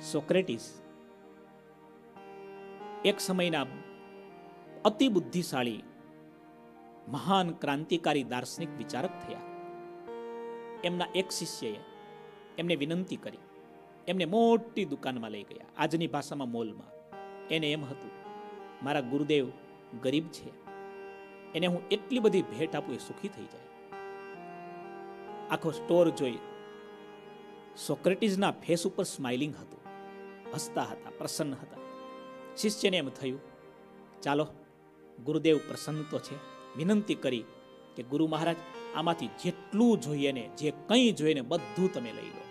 Socrates એક સમયના અતિ બુદ્ધિશાળી મહાન ક્રાંતિકારી દાર્શનિક વિચારક થયા. એમના એક શિષ્યએ એમને વિનંતી કરી, એમને મોટી દુકાનમાં લઈ ગયા, આજની ભાષામાં મોલમાં. એને એમ હતું, મારા ગુરુદેવ ગરીબ છે, એને હું એટલી બધી ભેટ આપું એ સુખી થઈ જાય. આખો સ્ટોર જોઈ સોક્રેટિસના ફેસ ઉપર સ્માઇલિંગ હતું, હસતા હતા, પ્રસન્ન હતા. શિષ્યને એમ થયું, ચાલો ગુરુદેવ પ્રસન્ન તો છે, વિનંતી કરી કે ગુરુ મહારાજ આમાંથી જેટલું જોઈએ ને, જે કંઈ જોઈએ ને બધું તમે લઈ લો.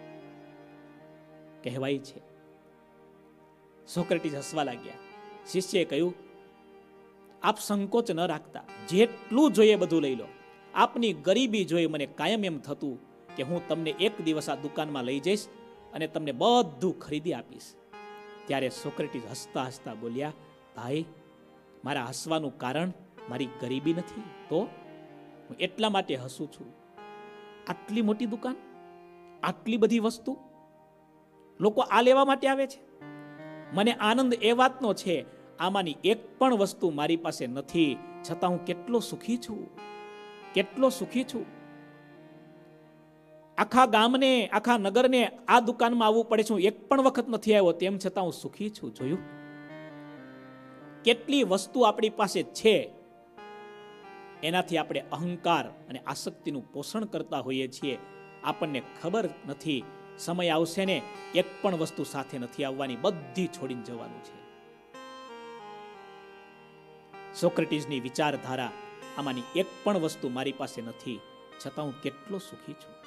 કહેવાય છે સોક્રેટિસ હસવા લાગ્યા. શિષ્યએ કહ્યું, આપ સંકોચ ન રાખતા, જેટલું જોઈએ બધું લઈ લો. આપની ગરીબી જોઈ મને કાયમ એમ થતું કે હું તમને એક દિવસ આ દુકાનમાં લઈ જઈશ અને તમને બધું ખરીદી આપીશ. ત્યારે સોક્રેટિસ હસતા હસતા બોલ્યા, ભાઈ, મારા હસવાનું કારણ મારી ગરીબી નથી, તો હું એટલા માટે હસું છું. આટલી મોટી દુકાન, આટલી બધી વસ્તુ, લોકો આ લેવા માટે આવે છે. મને આનંદ એ વાતનો છે, આમાંની એક પણ વસ્તુ મારી પાસે નથી, છતાં હું કેટલો સુખી છું, કેટલો સુખી છું. આખા ગામને, આખા નગરને આ દુકાનમાં આવવું પડે છે, હું એક પણ વખત નથી આવ્યો, તેમ છતાં હું સુખી છું. જોયું કેટલી વસ્તુ આપણી પાસે છે, એનાથી આપણે અહંકાર અને આસક્તિનું પોષણ કરતા હોઈએ છીએ. આપણને ખબર નથી સમય આવશે ને એક પણ વસ્તુ સાથે નથી આવવાની, બધી છોડીને જવાનું છે. સોક્રેટિસની વિચારધારા, આમાંની એક પણ વસ્તુ મારી પાસે નથી, છતાં હું કેટલો સુખી છું.